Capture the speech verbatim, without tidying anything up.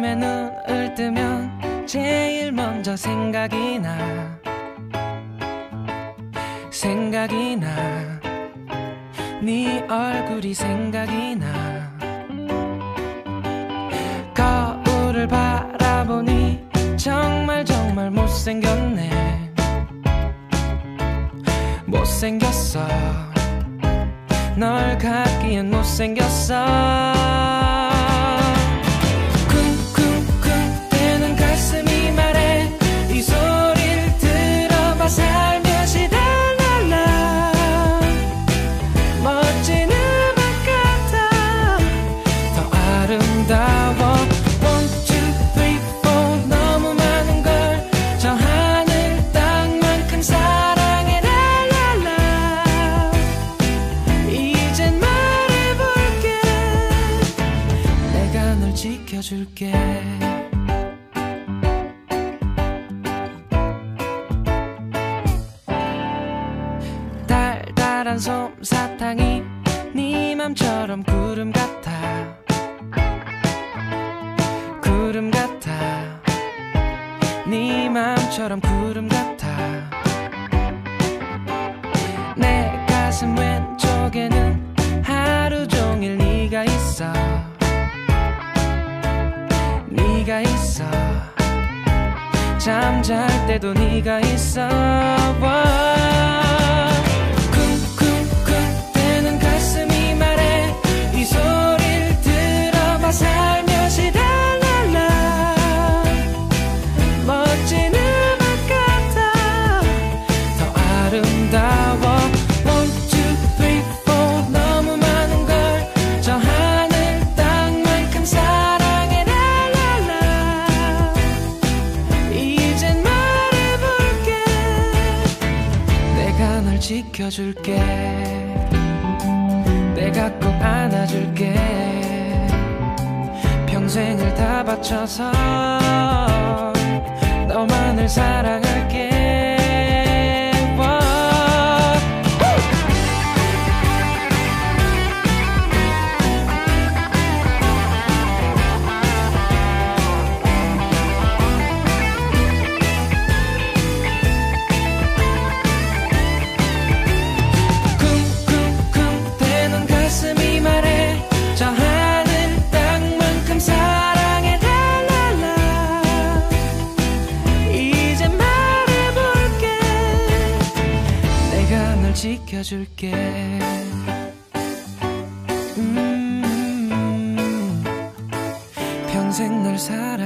아침에 눈을 뜨면 제일 먼저 생각이 나 생각이 나 네 얼굴이 생각이 나 거울을 바라보니 정말 정말 못생겼네 못생겼어 널 갖기엔 못생겼어 쿵쿵쿵 대는 가슴이 말해 이 소리를 들어봐 살며시 달랄라 멋진 음악 같아 더 아름다워 one two three four 너무 많은 걸 저 하늘 땅만큼 사랑해 랄랄라 이젠 말해볼게 내가 널 지켜줄게 달달한 솜사탕이 네 맘처럼 구름 같아 구름 같아 네 맘처럼 구름 같아 내 가슴 왼쪽에는 하루 종일 네가 있어 네가 있어 잠잘 때도 네가 있어 쿵쿵쿵 대는 가슴이 말해 이 소리를 들어봐 살며시 달랄라 멋진 음악 같아 더 아름다워 one two three four 너무 많은 걸 저 하늘 땅만큼 사랑해 랄랄라 이젠 말해볼게 내가 널 지켜줄게 내가 꼭 안아줄게 평생을 다 바쳐서 너만을 사랑할게 쿵쿵쿵 대는 가슴이 말해 저 하늘 땅만큼 사랑해 랄랄라 이제 말해볼게 내가 널 지켜줄게 음 평생 널 사랑